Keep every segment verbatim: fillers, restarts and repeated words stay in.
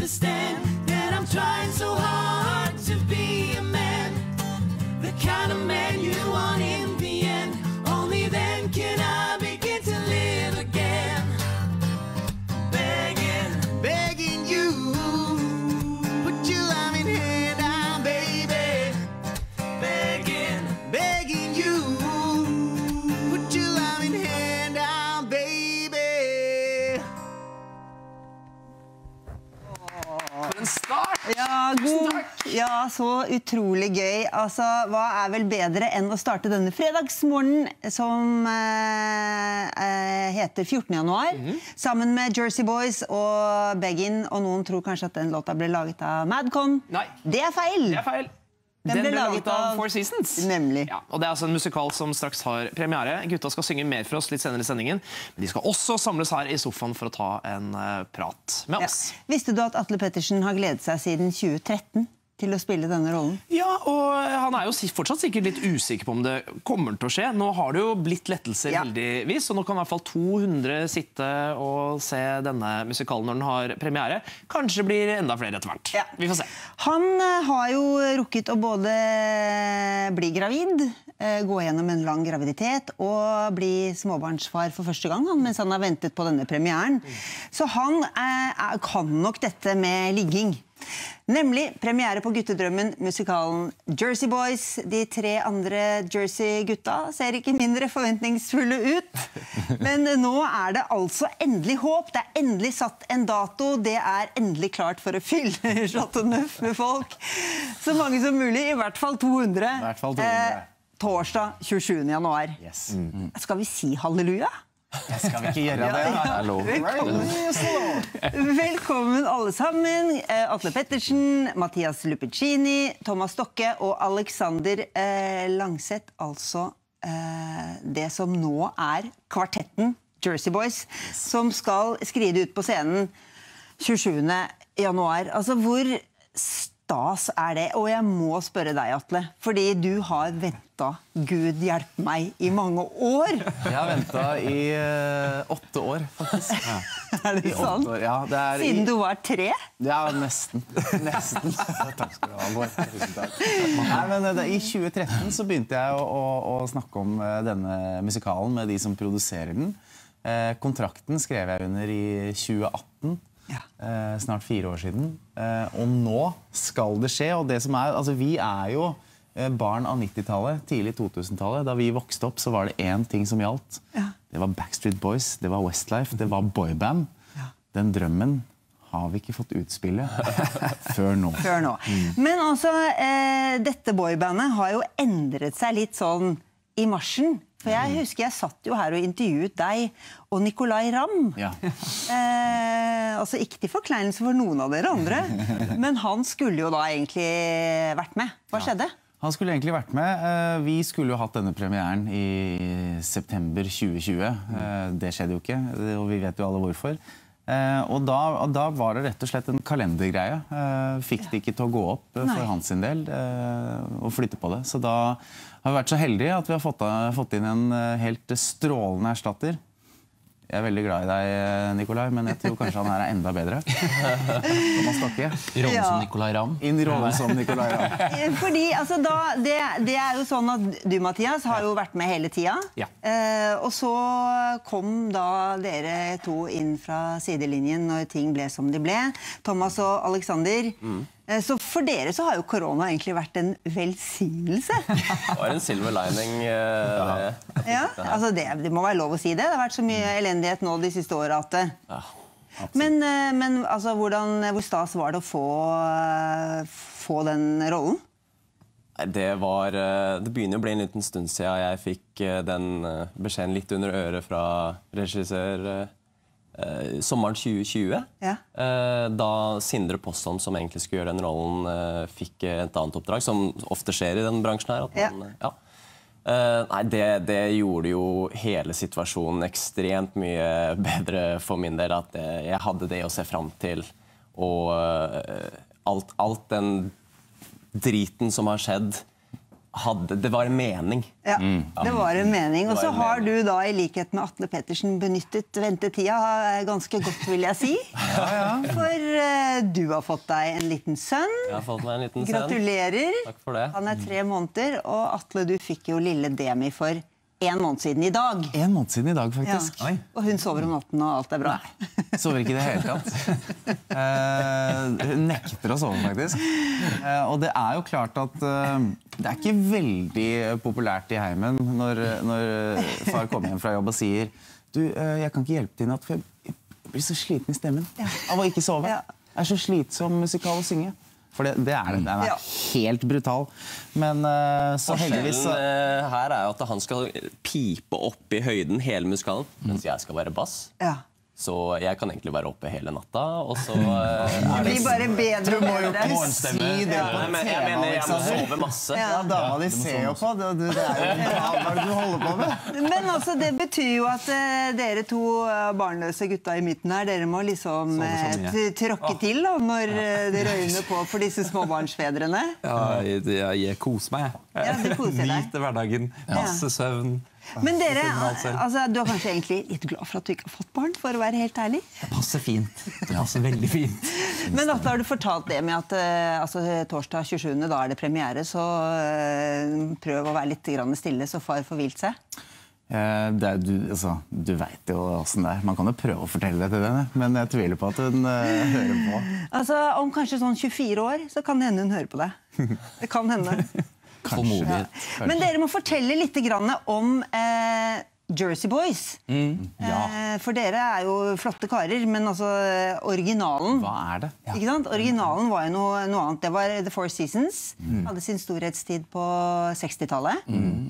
understand that I'm trying so hard to be a man, the kind of man you want in the end. Only then can I begin to live again. Begging, begging you, put your loving hand down, baby. Begging, begging you, put your loving hand down, baby. For en start! Ja, god. Ja, så utrolig gøy. Altså, hva er vel bedre enn å starte denne fredagsmorgen som eh, eh, heter fjortende januar, mm-hmm. sammen med Jersey Boys og Beggin, og noen tror kanskje at den låta ble laget av Madcon. Nei. Det er feil. Det er feil. Den, Den ble laget av Four Seasons. Nemlig. Ja, og det er altså en musikal som straks har premiere. Gutta skal synge mer for oss litt senere i sendingen, men de skal også samles her i sofaen for å ta en uh, prat med oss. Ja. Visste du at Atle Pettersen har gledet seg siden tjue tretten til å spille denne rollen? Ja, og han er jo fortsatt sikkert litt usikker på om det kommer til å skje. Nå har det jo blitt lettelser, ja. heldigvis, og nå kan i hvert fall to hundre sitte og se denne musikalen når den har premiere. Kanskje blir enda flere etter hvert. Ja. Vi får se. Han har jo rukket å både bli gravid, gå gjennom en lang graviditet og bli småbarnsfar for første gang, mens han har ventet på denne premieren. Så han er, kan nok dette med ligging. Nemlig premiere på guttedrømmen musikalen Jersey Boys. De tre andre Jersey-gutta ser ikke mindre forventningsfulle ut. Men nå er det altså endelig håp. Det er endelig satt en dato. Det er endelig klart for å fylle Chateau Neuf med folk. Så mange som mulig, i hvert fall to hundre. I hvert fall to hundre. Eh, torsdag tjuesjuende januar. Yes. Mm. Skal vi si halleluja? Jeg skal vi ikke gjøre det? Ja, ja. Velkommen. Velkommen alle sammen. Atle Pettersen, Mathias Lupicini, Thomas Stokke og Alexander eh, Langseth. Altså eh, det som nå er kvartetten Jersey Boys, som skal skride ut på scenen tjuesjuende januar. Altså hvor stas er det? Og jeg må spørre deg, Atle, fordi du har ventet, Gud hjelpe meg, i mange år. Jeg har ventet i uh, åtte år, faktisk. Ja. Er det sant? Ja, det er Siden i... du var tre? Ja, nesten. Nesten. Takk skal du ha, Bård. Tusen takk. Nei, men det, i tjue tretten så begynte jeg å, å, å snakke om uh, denne musikalen med de som produserer den. Uh, kontrakten skrev jeg under i tjue atten. Ja. Eh, snart fire år siden. Eh, og nå skal det skje. Og det som er, altså vi er jo eh, barn av nittitallet, tidlig to tusen-tallet. Da vi vokste opp så var det én ting som gjaldt. Ja. Det var Backstreet Boys, det var Westlife, det var boyband. Ja. Den drømmen har vi ikke fått utspille før nå. Før nå. Mm. Men altså, eh, dette boybandet har jo endret seg litt sånn i marsjen. For jeg husker jeg satt jo her og intervjuet deg og Nicolai Ramm. Ja. Eh, altså ikke til forkleinelse for noen av dere andre, men han skulle jo da egentlig vært med. Hva skjedde? Ja. Han skulle egentlig vært med. Vi skulle jo hatt denne premieren i september tjue tjue. Det skjedde jo ikke, og vi vet jo alle hvorfor. Og da, og da var det rett og slett en kalendergreie. Fikk det ikke til å gå opp for Nei. hans sin del og flytte på det. Så da har vi vært så heldige at vi har fått, fått inn en helt strålende erstatter. Jeg er veldig glad i deg, Nicolai, men jeg tror kanskje han her er enda bedre. Thomas Stokke. I rollen ja. som Nicolai Ramm. Inn i rollen som Nicolai Ramm. Fordi, altså, da, det, det er jo sånn at du, Mathias, har jo vært med hele tida. Ja. Eh, og så kom da dere to inn fra sidelinjen når ting ble som de ble. Thomas og Alexander. Mm. Så for dere så har jo korona egentlig vært en velsignelse. Det var en silver lining. Uh, ja, altså det, det må være lov å si det. Det har vært så mye elendighet nå de siste årene at... Ja, men men altså, hvordan, hvor stas var det å få, få den rollen? Det var... Det begynner å bli en liten stund siden jeg fikk den beskjeden litt under øret fra regissør Uh, sommeren tjue tjue, ja. uh, da Sindre Posson, som egentlig skulle gjøre den rollen, uh, fikk et annet oppdrag, som ofte skjer i den bransjen her. At man, ja. Ja. Uh, nei, det, det gjorde jo hele situasjonen ekstremt mye bedre for min del, at uh, jeg hadde det å se frem til, og uh, alt, alt den driten som har skjedd, hadde, det var en mening. Ja, mm. det var en mening. Og så har du da, i likhet med Atle Pettersen, benyttet ventetida ganske godt, vil jeg si. Ja, ja. For uh, Du har fått deg en liten sønn. Jeg har fått meg en liten sønn. Gratulerer. Takk for det. Han er tre måneder, og Atle, du fikk jo lille Demi for en måned siden i dag. En måned siden i dag, faktisk. Ja. Og hun sover om natten, og alt er bra. Nei, sover ikke i det hele tatt. uh, hun nekter å sove, faktisk. Uh, og det er jo klart at uh, det er ikke veldig populært i heimen når, når far kommer hjem fra jobb og sier du, uh, jeg kan ikke hjelpe til i natt, for jeg blir så sliten i stemmen ja. av å ikke sove. Ja. Det er så slitsom musikal å synge. For det, det er det. Den er ja. helt brutal. Men uh, så heldigvis så... uh, her er jo at han skal pipe opp i høyden hele musikalen, mens jeg skal være bass. Ja. Så jeg kan egentlig være oppe hele natta, og så... Uh, det blir bare bedre du må jo ikke si det på T V. Jeg mener, jeg må sove masse. Ja, dama de ser jo på. Det, det er jo hva er det du holder på med. Men altså, det betyr jo at uh, dere to uh, barnløse gutta i midten her, dere må liksom uh, tråkke til da, når uh, det røyner på for disse småbarnsfedrene. Ja, jeg, jeg koser meg. Ja, du koser deg. Nyter hverdagen, masse søvn. Men dere, altså, du er kanskje egentlig litt glad for at du ikke har fått barn, for å være helt ærlig? Det passer fint. Det passer veldig fint. Men Atle, har du fortalt det med at altså, torsdag tjuesjuende da er det premiere, så uh, prøv å være litt grann stille, så far får hvilt seg? Eh, det er, du, altså, du vet jo hvordan det er. Man kan jo prøve å fortelle det til henne, men jeg tviler på at hun uh, hører på. Altså, om kanskje sånn tjuefire år, så kan det hende hun hører på det. Det kan hende. Kanskje. Ja. Men dere må fortelle litt grann om eh, Jersey Boys. Mm, ja. eh, for dere er jo flotte karer, men altså originalen... Hva er det? Ja. Ikke sant? Originalen var jo noe, noe annet. Det var The Four Seasons. Mm. Hadde sin storhetstid på sekstitallet. Mm.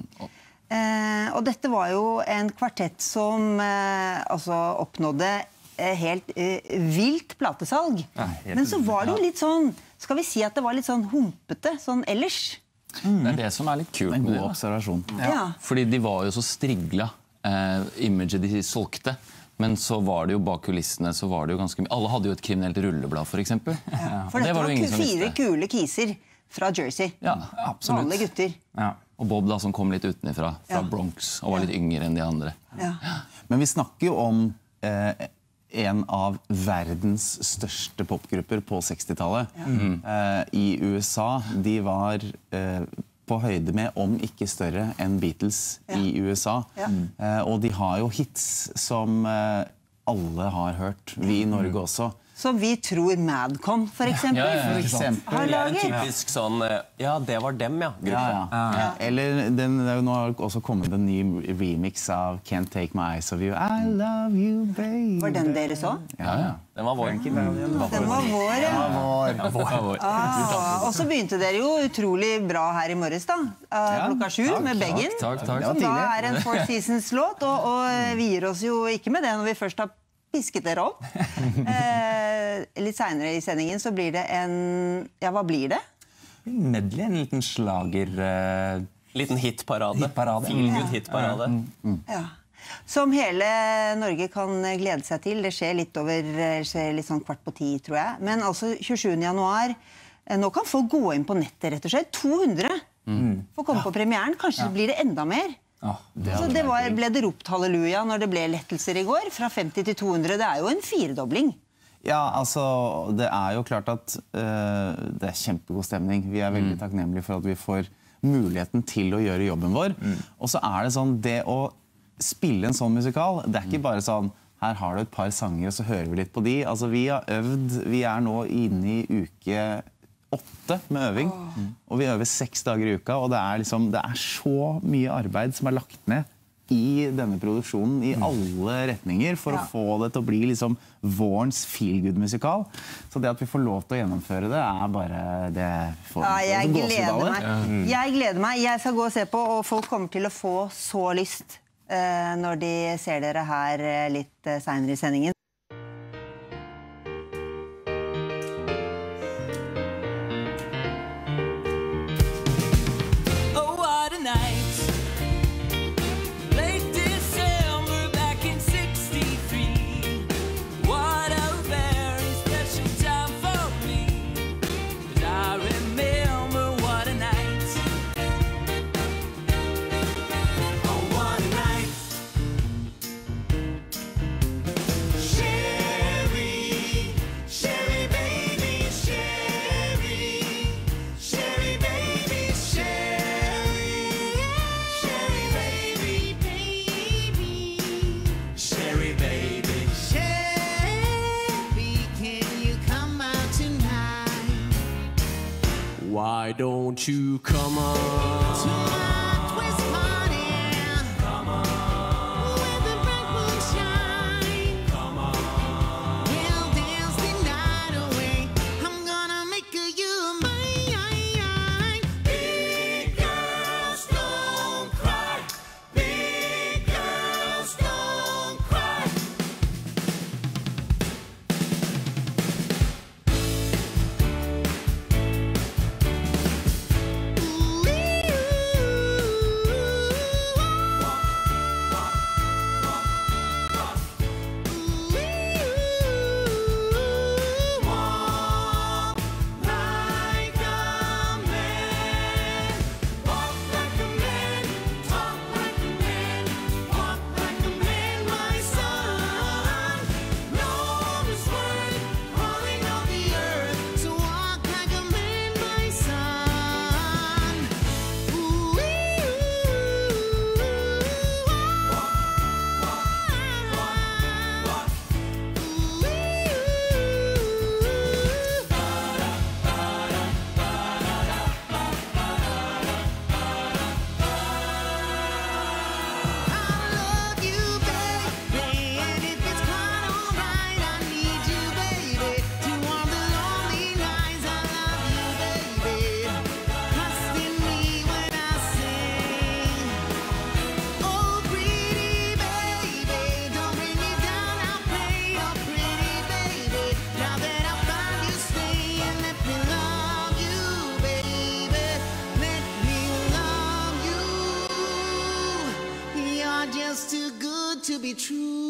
Eh, og dette var jo en kvartett som eh, altså oppnådde eh, helt eh, vilt platesalg. Ja, helt men så var det jo litt sånn, skal vi si at det var litt sånn humpete, sånn ellers. Mm. Det er det som er litt kult en med god det. Observasjon. Ja. Ja. Fordi de var jo så strigla, eh, imaget de solgte. Men så var det jo bak kulissene, så var det jo ganske mye. Alle hadde jo et kriminelt rulleblad, for eksempel. Ja. For dette det var, var, var fire kule kiser fra Jersey. Ja, absolutt. Vanlige gutter. Ja. Og Bob da, som kom litt utenifra, fra ja. Bronx, og var litt yngre enn de andre. Ja. Men vi snakker jo om eh, en av verdens største popgrupper på sekstitallet. Ja. Mm. Eh, I U S A, de var eh, på høyde med, om ikke større enn Beatles ja. I U S A. Ja. Eh, og de har jo hits som eh, alle har hørt, vi i Norge også. Som vi tror Madcon, for eksempel. Ja, ja, ja, for eksempel. Det er en typisk sånn, ja, det var dem, ja. ja, ja. ja. Eller den, nå har det også kommet en ny remix av Can't Take My Eyes Off You. I love you, baby. Var den dere så? Ja, ja. Den var vår. Den var vår, ja. Ja, vår. Ja, vår. Ah, og så begynte dere jo utrolig bra her i morges, da. Uh, klokka sju takk, med Beggen. Takk, takk, takk. Som da er en Four Seasons-låt, og, og vi gir oss jo ikke med det når vi først har pisket dere opp. Eh, litt senere i sendingen så blir det en... Ja, hva blir det? Medley, en liten slager... Uh, liten hitparade. Hitparade. Feelgood hitparade. Mm. Mm. Ja. Som hele Norge kan glede seg til. Det skjer litt over skjer litt sånn kvart på ti, tror jeg. Men altså tjuesjuende januar, nå kan folk gå inn på nettet, rett og slett. to hundre mm. får komme på premieren. Kanskje ja. Blir det enda mer. Oh, det så det var, ble det ropt halleluja når det ble lettelser i går? Fra femti til to hundre, det er jo en firedobling. Ja, altså, det er jo klart at uh, det er kjempegod stemning. Vi er veldig mm. takknemlige for at vi får muligheten til å gjøre jobben vår. Mm. Og så er det sånn, det å spille en sånn musikal, det er ikke bare sånn, her har du et par sanger, og så hører vi litt på de. Altså, vi har øvd, vi er nå inne i uke åtte med øving, oh. og vi øver seks dager i uka, og det er, liksom, det er så mye arbeid som er lagt ned i denne produksjonen, i alle retninger, for ja. Å få det til å bli liksom vårens feel-good-musikal. Så det at vi får lov til å gjennomføre det, er bare det... For, ja, jeg for gleder meg. Jeg gleder meg. Jeg skal gå og se på, og folk kommer til å få så lyst eh, når de ser dere her litt eh, senere i sendingen. Why don't you come on to my twist party? Come on, where the bright moon shine. Come on, we'll dance the night away. I'm gonna make you mine. Big girls don't cry. Big girls don't cry. Just too good to be true.